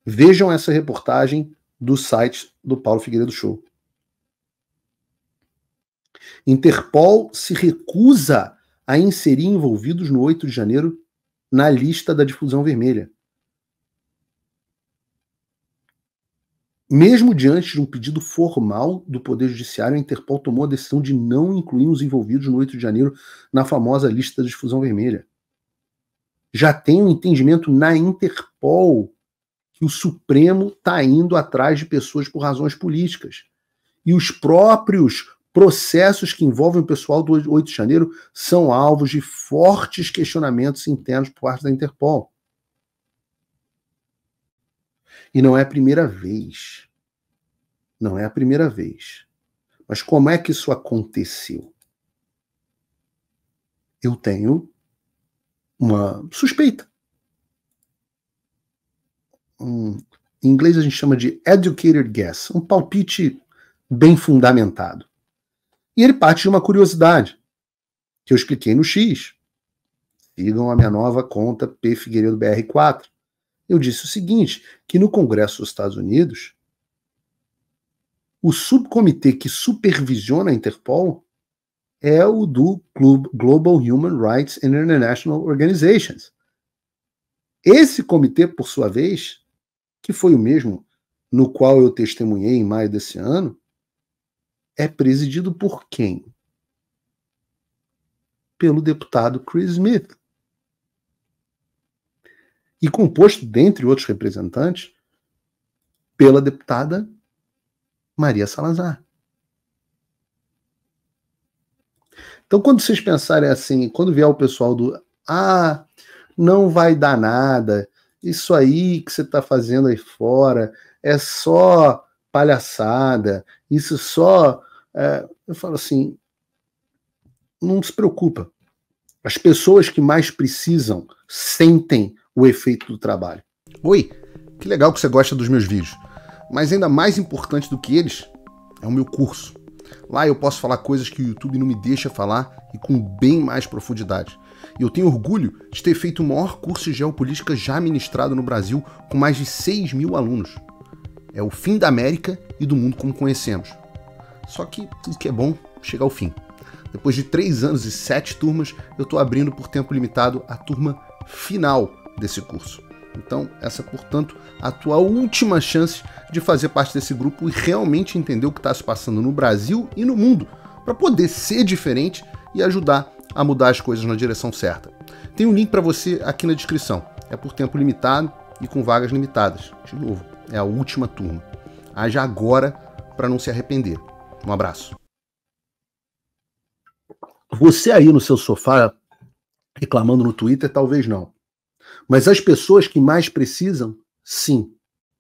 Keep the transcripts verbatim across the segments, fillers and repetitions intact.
Vejam essa reportagem do site do Paulo Figueiredo Show. Interpol se recusa a inserir envolvidos no oito de janeiro na lista da difusão vermelha. Mesmo diante de um pedido formal do Poder Judiciário, a Interpol tomou a decisão de não incluir os envolvidos no oito de janeiro na famosa lista da difusão vermelha. Já tem um entendimento na Interpol que o Supremo está indo atrás de pessoas por razões políticas. E os próprios processos que envolvem o pessoal do oito de janeiro são alvos de fortes questionamentos internos por parte da Interpol. E não é a primeira vez. Não é a primeira vez. Mas como é que isso aconteceu? Eu tenho uma suspeita. Um, em inglês a gente chama de educated guess, um palpite bem fundamentado. E ele parte de uma curiosidade, que eu expliquei no X. Sigam a minha nova conta P Figueiredo B R quatro. Eu disse o seguinte, que no Congresso dos Estados Unidos, o subcomitê que supervisiona a Interpol é o do Global Human Rights and International Organizations. Esse comitê, por sua vez, que foi o mesmo no qual eu testemunhei em maio desse ano, é presidido por quem? Pelo deputado Chris Smith. E composto, dentre outros representantes, pela deputada Maria Salazar. Então, quando vocês pensarem assim, quando vier o pessoal do ah, não vai dar nada, isso aí que você está fazendo aí fora é só palhaçada, isso só... É, eu falo assim, não se preocupa. As pessoas que mais precisam sentem o efeito do trabalho. Oi, que legal que você gosta dos meus vídeos, mas ainda mais importante do que eles é o meu curso. Lá eu posso falar coisas que o YouTube não me deixa falar e com bem mais profundidade. E eu tenho orgulho de ter feito o maior curso de geopolítica já ministrado no Brasil com mais de seis mil alunos. É o fim da América e do mundo como conhecemos. Só que tudo que é bom chega ao fim. Depois de três anos e sete turmas, eu estou abrindo por tempo limitado a turma final desse curso. Então, essa é, portanto, a tua última chance de fazer parte desse grupo e realmente entender o que está se passando no Brasil e no mundo, para poder ser diferente e ajudar a mudar as coisas na direção certa. Tem um link para você aqui na descrição. É por tempo limitado e com vagas limitadas. De novo, é a última turma. Haja agora para não se arrepender. Um abraço. Você aí no seu sofá reclamando no Twitter, talvez não. Mas as pessoas que mais precisam, sim.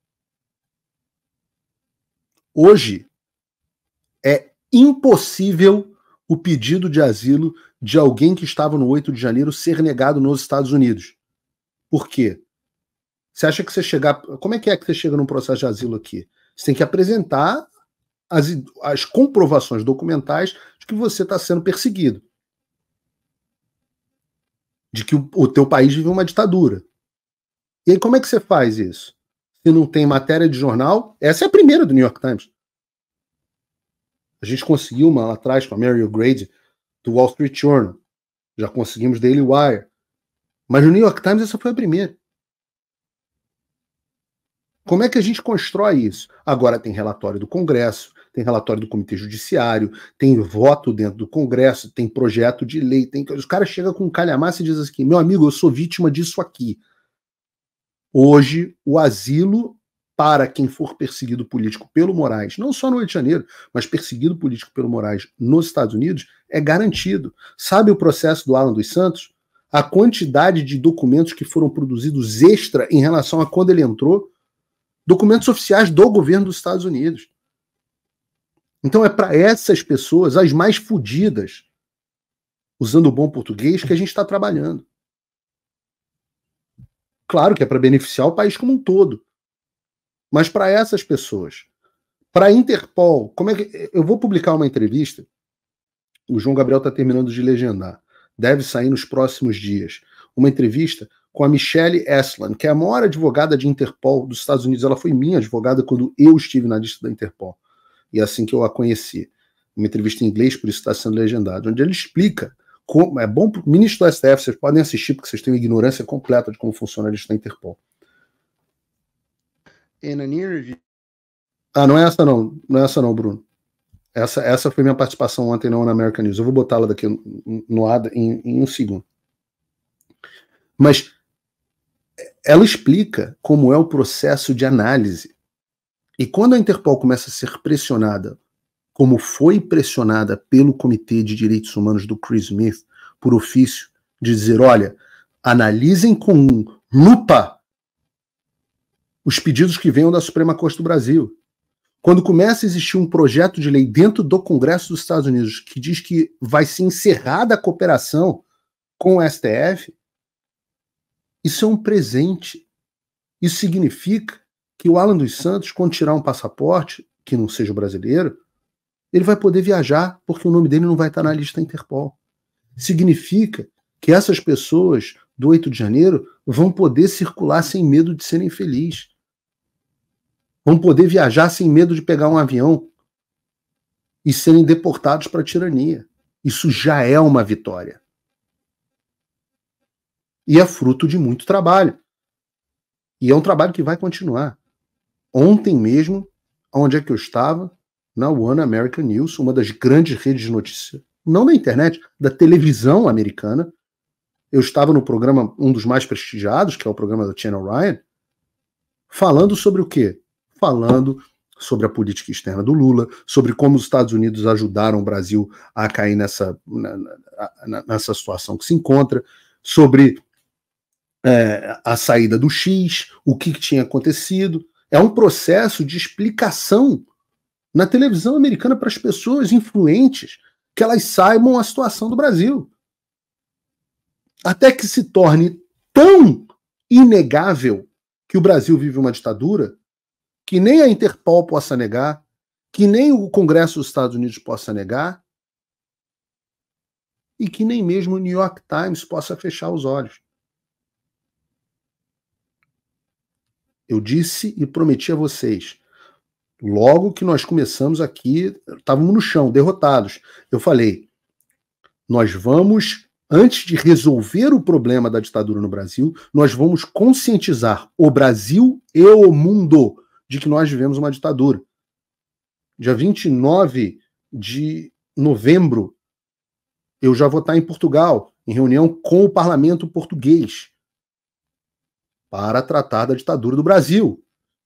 Hoje é impossível o pedido de asilo de alguém que estava no oito de janeiro ser negado nos Estados Unidos. Por quê? Você acha que você chegar... Como é que é que você chega num processo de asilo aqui? Você tem que apresentar as, as comprovações documentais de que você está sendo perseguido. De que o, o teu país vive uma ditadura. E aí como é que você faz isso? Se não tem matéria de jornal, essa é a primeira do New York Times. A gente conseguiu uma lá atrás com a Mary O'Grady do Wall Street Journal. Já conseguimos Daily Wire. Mas no New York Times essa foi a primeira. Como é que a gente constrói isso? Agora tem relatório do Congresso, tem relatório do Comitê Judiciário, tem voto dentro do Congresso, tem projeto de lei, tem... os caras chegam com um calhamaço e dizem assim, meu amigo, eu sou vítima disso aqui. Hoje, o asilo para quem for perseguido político pelo Moraes, não só no Rio de Janeiro, mas perseguido político pelo Moraes nos Estados Unidos, é garantido. Sabe o processo do Alan dos Santos? A quantidade de documentos que foram produzidos extra em relação a quando ele entrou, documentos oficiais do governo dos Estados Unidos. Então é para essas pessoas, as mais fodidas, usando o bom português, que a gente está trabalhando. Claro que é para beneficiar o país como um todo. Mas para essas pessoas, para a Interpol, como é que... eu vou publicar uma entrevista, o João Gabriel está terminando de legendar, deve sair nos próximos dias, uma entrevista com a Michelle Eslan, que é a maior advogada de Interpol dos Estados Unidos. Ela foi minha advogada quando eu estive na lista da Interpol. E é assim que eu a conheci. Uma entrevista em inglês, por isso está sendo legendado, onde ele explica como, é bom para o ministro do S T F, vocês podem assistir, porque vocês têm uma ignorância completa de como funciona a lista da Interpol. In a near review... Ah, não é essa não, não é essa não, Bruno. Essa, essa foi minha participação ontem na American News. Eu vou botá-la daqui no, no ar em, em um segundo. Mas ela explica como é o processo de análise. E quando a Interpol começa a ser pressionada, como foi pressionada pelo Comitê de Direitos Humanos do Chris Smith, por ofício, de dizer, olha, analisem com lupa os pedidos que venham da Suprema Corte do Brasil. Quando começa a existir um projeto de lei dentro do Congresso dos Estados Unidos que diz que vai ser encerrada a cooperação com o S T F, isso é um presente. Isso significa que o Alan dos Santos, quando tirar um passaporte, que não seja brasileiro, ele vai poder viajar, porque o nome dele não vai estar na lista Interpol. Significa que essas pessoas do oito de janeiro vão poder circular sem medo de serem felizes. Vão poder viajar sem medo de pegar um avião e serem deportados para a tirania. Isso já é uma vitória. E é fruto de muito trabalho. E é um trabalho que vai continuar. Ontem mesmo, onde é que eu estava? Na One American News, uma das grandes redes de notícias, não da internet, da televisão americana. Eu estava no programa, um dos mais prestigiados, que é o programa da Channel Ryan, falando sobre o quê? Falando sobre a política externa do Lula, sobre como os Estados Unidos ajudaram o Brasil a cair nessa, na, na, nessa situação que se encontra, sobre é, a saída do X, o que, que tinha acontecido. É um processo de explicação na televisão americana para as pessoas influentes, que elas saibam a situação do Brasil. Até que se torne tão inegável que o Brasil vive uma ditadura, que nem a Interpol possa negar, que nem o Congresso dos Estados Unidos possa negar, e que nem mesmo o New York Times possa fechar os olhos. Eu disse e prometi a vocês, logo que nós começamos aqui, estávamos no chão, derrotados. Eu falei, nós vamos, antes de resolver o problema da ditadura no Brasil, nós vamos conscientizar o Brasil e o mundo de que nós vivemos uma ditadura. Dia vinte e nove de novembro, eu já vou estar em Portugal, em reunião com o parlamento português, para tratar da ditadura do Brasil.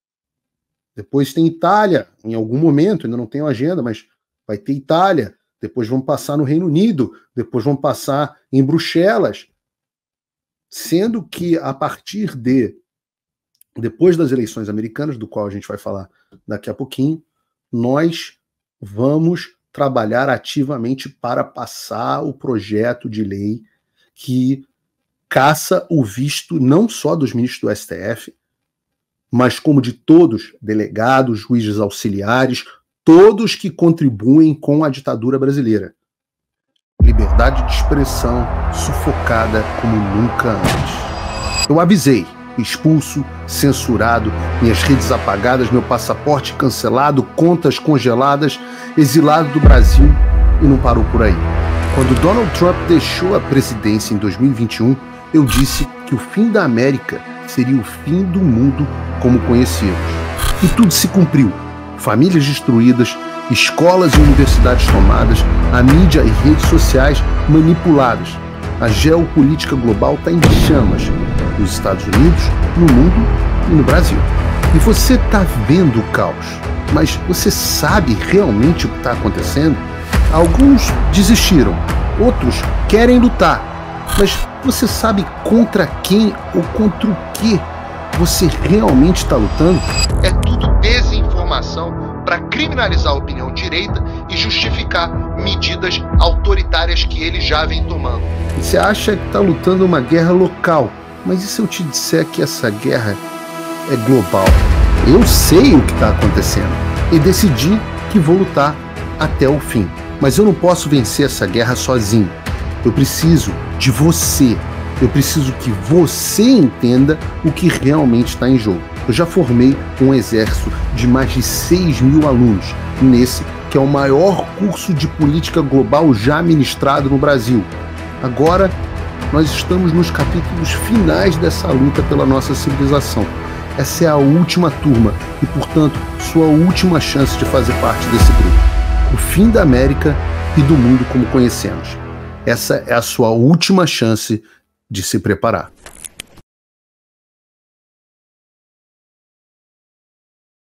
Depois tem Itália, em algum momento, ainda não tenho agenda, mas vai ter Itália. Depois vamos passar no Reino Unido, depois vamos passar em Bruxelas. Sendo que a partir de, depois das eleições americanas, do qual a gente vai falar daqui a pouquinho, nós vamos trabalhar ativamente para passar o projeto de lei que caça o visto não só dos ministros do S T F, mas como de todos, delegados, juízes auxiliares, todos que contribuem com a ditadura brasileira. Liberdade de expressão sufocada como nunca antes. Eu avisei, expulso, censurado, minhas redes apagadas, meu passaporte cancelado, contas congeladas, exilado do Brasil, e não parou por aí. Quando Donald Trump deixou a presidência em dois mil e vinte e um, eu disse que o fim da América seria o fim do mundo como conhecíamos. E tudo se cumpriu. Famílias destruídas, escolas e universidades tomadas, a mídia e redes sociais manipuladas. A geopolítica global está em chamas, nos Estados Unidos, no mundo e no Brasil. E você está vendo o caos, mas você sabe realmente o que está acontecendo? Alguns desistiram, outros querem lutar, mas você sabe contra quem ou contra o que você realmente está lutando? É tudo desinformação para criminalizar a opinião direita e justificar medidas autoritárias que ele já vem tomando. Você acha que está lutando uma guerra local, mas e se eu te disser que essa guerra é global? Eu sei o que está acontecendo e decidi que vou lutar até o fim. Mas eu não posso vencer essa guerra sozinho. Eu preciso de você, Eu preciso que você entenda o que realmente está em jogo. Eu já formei um exército de mais de seis mil alunos, nesse que é o maior curso de política global já ministrado no Brasil. Agora, nós estamos nos capítulos finais dessa luta pela nossa civilização. Essa é a última turma e, portanto, sua última chance de fazer parte desse grupo. O fim da América e do mundo como conhecemos. Essa é a sua última chance de se preparar.